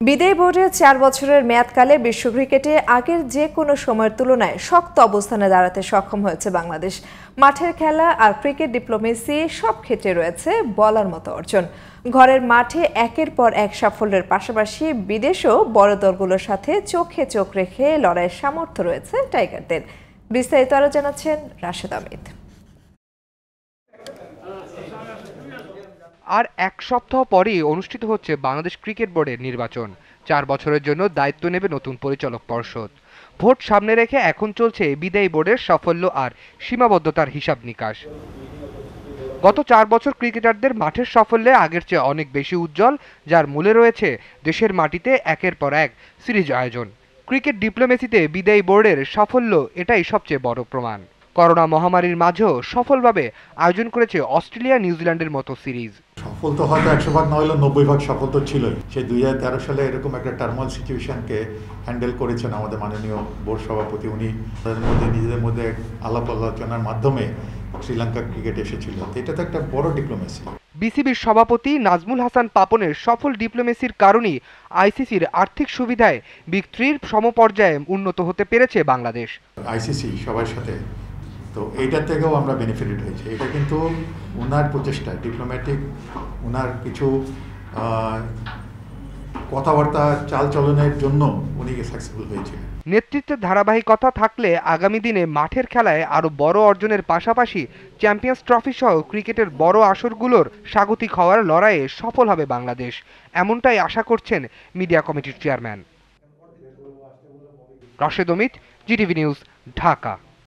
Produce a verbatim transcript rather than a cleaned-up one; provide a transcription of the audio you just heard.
বিদায়ী বোর্ডে চার বছরের মেয়াদকালে বিশ্ব ক্রিকেটে আগের যে কোনো সময়ের তুলনায় শক্ত অবস্থানে দাঁড়াতে সক্ষম হয়েছে বাংলাদেশ। মাঠের খেলা আর ক্রিকেট ডিপ্লোমেসি সব ক্ষেত্রে রয়েছে বলার মতো অর্জন। ঘরের মাঠে একের পর এক সাফল্যের পাশাপাশি বিদেশেও বড় দলগুলোর সাথে চোখে চোখ রেখে লড়াইয়ের সামর্থ্য রয়েছে টাইগারদের। বিস্তারিত আরও জানাচ্ছেন রাশেদ আহমেদ। আর এক সপ্তাহ পরেই অনুষ্ঠিত হচ্ছে বাংলাদেশ ক্রিকেট বোর্ডের নির্বাচন। চার বছরের জন্য দায়িত্ব নেবে নতুন পরিচালক পর্ষদ। ভোট সামনে রেখে এখন চলছে বিদায়ী বোর্ডের সাফল্য আর সীমাবদ্ধতার হিসাব নিকাশ। গত চার বছর ক্রিকেটারদের মাঠের সাফল্যে আগের চেয়ে অনেক বেশি উজ্জ্বল, যার মূলে রয়েছে দেশের মাটিতে একের পর এক সিরিজ আয়োজন। ক্রিকেট ডিপ্লোমেসিতে বিদায়ী বোর্ডের সাফল্য এটাই সবচেয়ে বড় প্রমাণ। করোনা মহামারীর মাঝেও সফলভাবে আয়োজন করেছে অস্ট্রেলিয়া নিউজিল্যান্ডের মতো সিরিজ। সফল তো হয়তো একশো ভাগ না হলেও নব্বই ভাগ সফল তো ছিলই। সেই দুই হাজার তেরো সালে এরকম একটা টার্মাল সিচুয়েশনকে হ্যান্ডেল করেছেন আমাদের মাননীয় বোর্ড সভাপতি। উনি তাদের মধ্যে নিজেদের মধ্যে আলাপ আলোচনার মাধ্যমে শ্রীলঙ্কা ক্রিকেট এসেছিল। এটা তো একটা বড় ডিপ্লোমেসি। বিসিবির সভাপতি নাজমুল হাসান পাপনের সফল ডিপ্লোমেসির কারণেই আইসিসির আর্থিক সুবিধায় বিগ থ্রির সমপর্যায়ে উন্নত হতে পেরেছে বাংলাদেশ। আইসিসি সবার সাথে তো এইটার থেকেও আমরা বেনিফিটেড হয়েছে। এটা কিন্তু ওনার প্রচেষ্টা, ডিপ্লোম্যাটিক ওনার কিছু কথাবার্তা চালচলনের জন্য উনি সাকসেসফুল হয়েছিলেন। নেতৃত্বের ধারাবাহিকতা থাকলে আগামী দিনে মাঠের খেলায় আরও বড় অর্জনের পাশাপাশি চ্যাম্পিয়ন্স ট্রফি সহ ক্রিকেটের বড় আসরগুলোর স্বাগতিক হওয়ার লড়াইয়ে সফল হবে বাংলাদেশ, এমনটাই আশা করছেন মিডিয়া কমিটির chairman. Rashed Amit, GTV news, Dhaka.